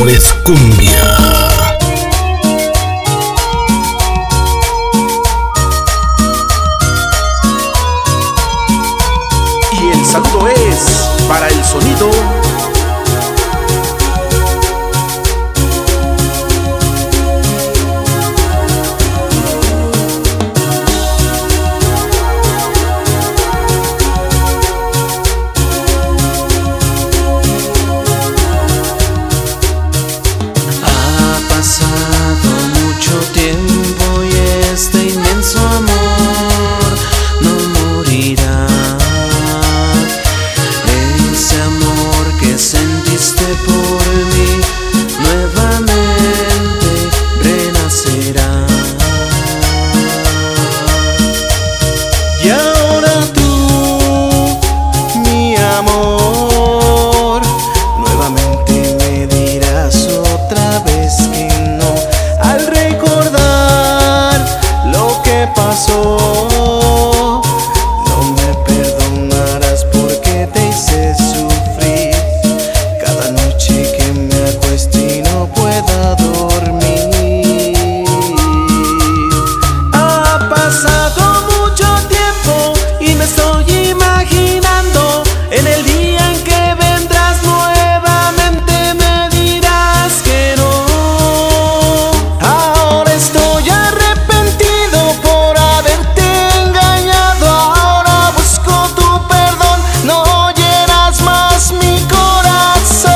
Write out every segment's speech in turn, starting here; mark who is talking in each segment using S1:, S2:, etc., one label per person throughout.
S1: Sabores Cumbia.
S2: Y el saludo es para el sonido.
S3: Y ahora tú, mi amor, nuevamente me dirás otra vez que no. Al recordar lo que pasó, no me perdonarás porque te hice sufrir. Cada noche que me acuesto y no pueda dormir. Ha pasado estoy imaginando en el día en que vendrás nuevamente me dirás que no. Ahora estoy arrepentido por haberte engañado. Ahora busco tu perdón, no hieras más mi corazón.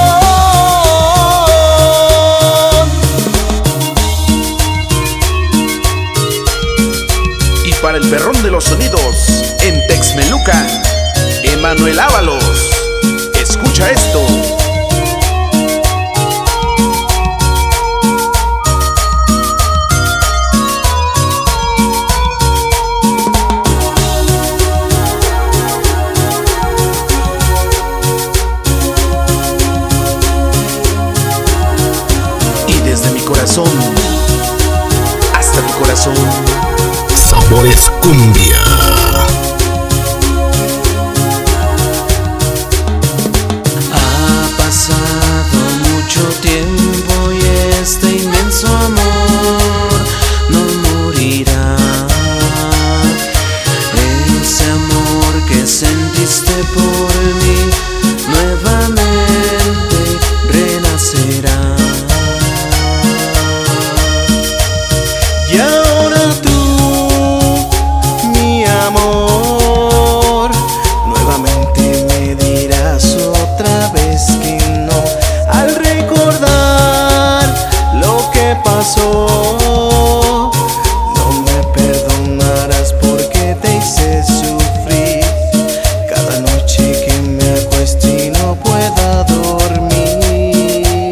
S2: Y para el perrón de los sonidos en Texmelucan, Emanuel Ábalos, escucha esto. Y desde mi corazón hasta tu corazón,
S1: Sabores Cumbia.
S3: Tiempo y este inmenso amor no morirá. Ese amor que sentiste por mí nuevamente renacerá. Y ahora tú, mi amor, nuevamente me dirás otra vez que no. Al recordar lo que pasó, no me perdonarás porque te hice sufrir. Cada noche que me acuesto y no pueda dormir.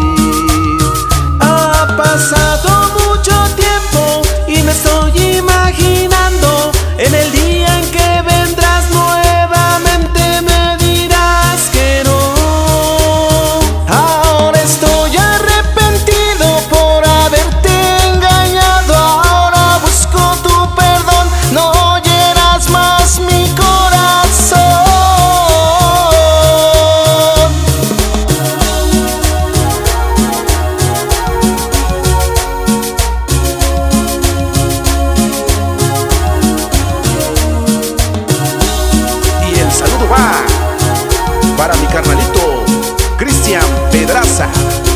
S3: Ha pasado mucho tiempo y me estoy imaginando en el día en que vendrás nuevamente me dirás que no.
S2: para mi carnalito Cristian Pedraza.